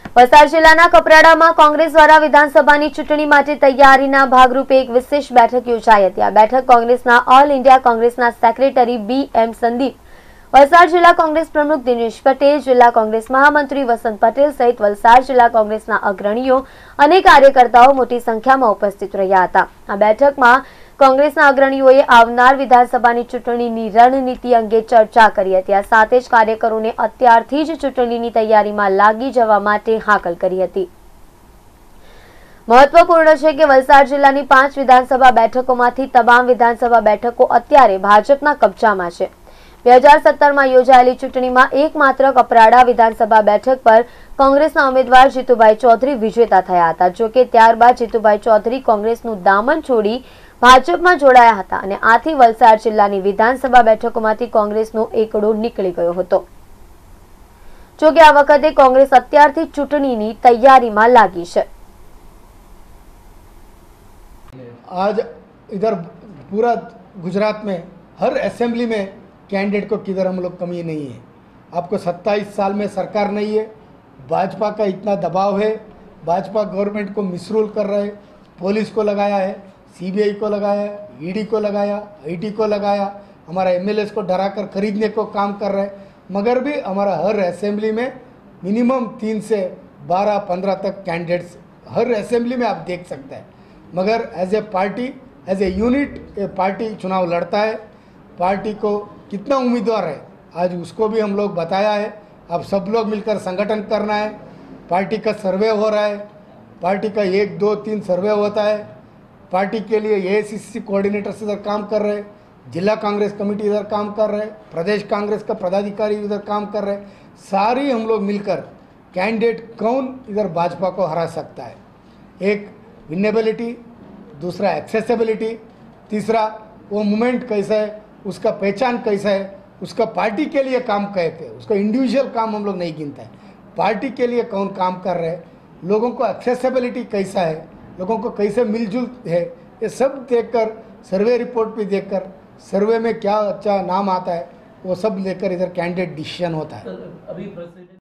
વલસાડ જિલ્લાના કપરાડામાં કોંગ્રેસ દ્વારા વિધાનસભાની ચૂંટણી માટે તૈયારીના ભાગરૂપે એક વિશેષ બેઠક યોજાઈ હતી। આ બેઠક કોંગ્રેસના ઓલ ઇન્ડિયા કોંગ્રેસના સેક્રેટરી BM સંદીપ, વલસાડ જિલ્લા કોંગ્રેસ પ્રમુખ દિનેશ પટેલ, જિલ્લા કોંગ્રેસ મહામંત્રી વસંત પટેલ સહિત વલસાડ જિલ્લા કોંગ્રેસના અગ્રણીઓ અને કાર્યકર્તાઓ મોટી સંખ્યામાં ઉપસ્થિત રહ્યા હતા। આ બેઠકમાં કોંગ્રેસના અગ્રણીઓએ આવનાર વિધાનસભાની ચૂંટણીની રણનીતિ અંગે ચર્ચા કરી હતી। આ સાથે જ કાર્યકરોને અત્યારથી જ ચૂંટણીની તૈયારીમાં લાગી જવા માટે હાકલ કરી હતી। મહત્વપૂર્ણ છે કે વલસાડ જિલ્લાની 5 વિધાનસભા બેઠકોમાંથી તમામ વિધાનસભા બેઠકો અત્યારે ભાજપના કબજામાં છે। 2017માં યોજાયેલી ચૂંટણીમાં એકમાત્ર કપરાડા વિધાનસભા બેઠક પર કોંગ્રેસના ઉમેદવાર જીતુભાઈ ચૌધરી વિજેતા થયા હતા। જોકે ત્યારબાદ જીતુભાઈ ચૌધરી કોંગ્રેસનું દામન છોડી ભાજપમાં જોડાયા હતા અને આથી વલસાડ જિલ્લાની વિધાનસભા બેઠકોમાંથી કોંગ્રેસનો એકડો નીકળી ગયો હતો। જોકે આ વખતે કોંગ્રેસ અત્યારથી ચૂંટણીની તૈયારીમાં લાગી છે। आज इधर पूरा गुजरात में हर असेंबली में कैंडिडेट को किधर हम लोग कमी नहीं है। आपको 27 साल में सरकार नहीं है, भाजपा का इतना दबाव है, भाजपा गवर्नमेंट को मिसरूल कर रहे हैं, पुलिस को लगाया है, CBI को लगाया, ED को लगाया, IT को लगाया, हमारा MLAs को डरा कर खरीदने को काम कर रहे हैं। मगर भी हमारा हर असेंबली में मिनिमम 3 से 12-15 तक कैंडिडेट्स हर असेंबली में आप देख सकते हैं। मगर as a party, as a unit ये पार्टी चुनाव लड़ता है। पार्टी को कितना उम्मीदवार है आज उसको भी हम लोग बताया है। अब सब लोग मिलकर संगठन करना है। पार्टी का सर्वे हो रहा है, पार्टी का 1, 2, 3 सर्वे होता है। पार्टी के लिए AICC कोऑर्डिनेटर्स इधर काम कर रहे हैं, जिला कांग्रेस कमेटी इधर काम कर रहे हैं, प्रदेश कांग्रेस का पदाधिकारी इधर काम कर रहे हैं। सारी हम लोग मिलकर कैंडिडेट कौन इधर भाजपा को हरा सकता है, एक विनेबिलिटी, दूसरा एक्सेसिबिलिटी, तीसरा वो मूवमेंट कैसा है, उसका पहचान कैसा है, उसका पार्टी के लिए काम कैसे है, उसका इंडिविजुअल काम हम लोग नहीं गिनता है। पार्टी के लिए कौन काम कर रहे हैं, लोगों को एक्सेसिबिलिटी कैसा है, लोगों को कैसे मिलजुल है, ये सब देखकर सर्वे रिपोर्ट भी देखकर सर्वे में क्या अच्छा नाम आता है वो सब लेकर इधर कैंडिडेट डिसीजन होता है।